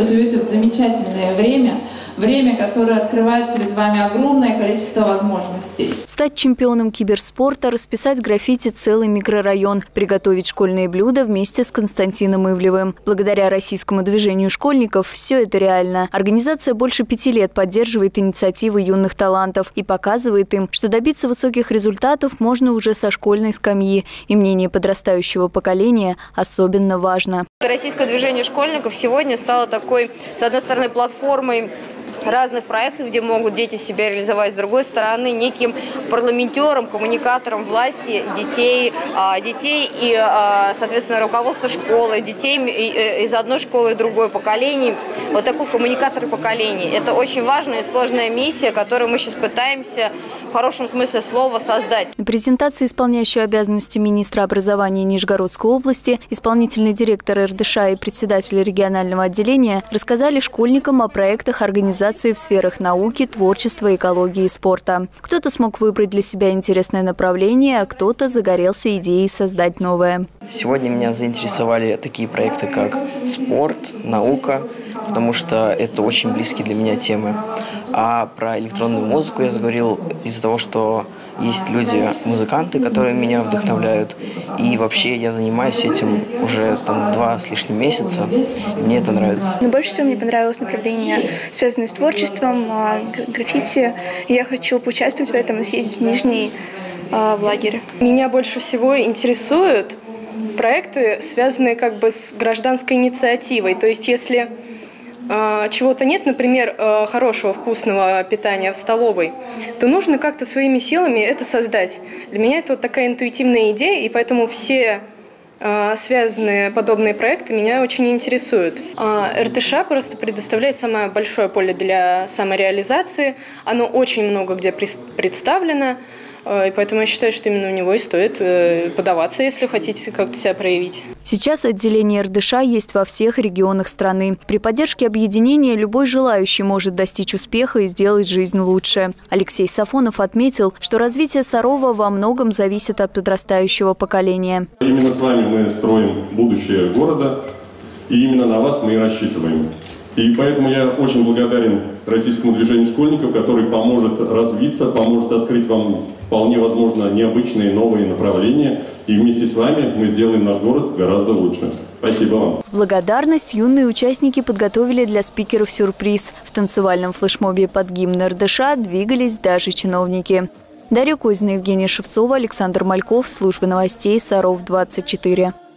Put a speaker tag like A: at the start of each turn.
A: вы живете в замечательное время, которое открывает перед вами огромное количество возможностей.
B: Стать чемпионом киберспорта, расписать граффити целый микрорайон, приготовить школьные блюда вместе с Константином Ивлевым. Благодаря российскому движению школьников все это реально. Организация больше 5 лет поддерживает инициативы юных талантов и показывает им, что добиться высоких результатов можно уже со школьной скамьи. И мнение подрастающего поколения особенно важно.
C: Российское движение школьников сегодня стало такой, с одной стороны, платформой разных проектов, где могут дети себя реализовать, с другой стороны, неким парламентером, коммуникатором власти, детей и, соответственно, руководства школы, детей из одной школы и другой поколений. Вот такой коммуникатор поколений. Это очень важная и сложная миссия, которую мы сейчас пытаемся в хорошем смысле слова создать.
B: На презентации исполняющего обязанности министра образования Нижегородской области, исполнительный директор РДШ и председатель регионального отделения рассказали школьникам о проектах организации в сферах науки, творчества, экологии и спорта. Кто-то смог выбрать для себя интересное направление, а кто-то загорелся идеей создать новое.
D: Сегодня меня заинтересовали такие проекты, как спорт, наука, потому что это очень близкие для меня темы. А про электронную музыку я заговорил из-за того, что есть люди-музыканты, которые меня вдохновляют. И вообще я занимаюсь этим уже 2 с лишним месяца. И мне это нравится.
E: Но больше всего мне понравилось направление, связанное с творчеством, граффити. Я хочу поучаствовать в этом и съездить в Нижний в лагерь.
F: Меня больше всего интересуют проекты, связанные с гражданской инициативой. То есть если чего-то нет, например, хорошего вкусного питания в столовой, то нужно как-то своими силами это создать. Для меня это такая интуитивная идея, и поэтому все связанные подобные проекты меня очень интересуют. РТШ просто предоставляет самое большое поле для самореализации. Оно очень много где представлено. И поэтому я считаю, что именно у него и стоит подаваться, если хотите как-то себя проявить.
B: Сейчас отделение РДШ есть во всех регионах страны. При поддержке объединения любой желающий может достичь успеха и сделать жизнь лучше. Алексей Сафонов отметил, что развитие Сарова во многом зависит от подрастающего поколения.
G: Именно с вами мы строим будущее города, и именно на вас мы и рассчитываем. И поэтому я очень благодарен российскому движению школьников, который поможет развиться, поможет открыть вам вполне возможно необычные новые направления. И вместе с вами мы сделаем наш город гораздо лучше. Спасибо вам.
B: В благодарность юные участники подготовили для спикеров сюрприз. В танцевальном флешмобе под гимн РДШ двигались даже чиновники. Дарья Козина, Евгения Шевцова, Александр Мальков. Служба новостей Саров 24.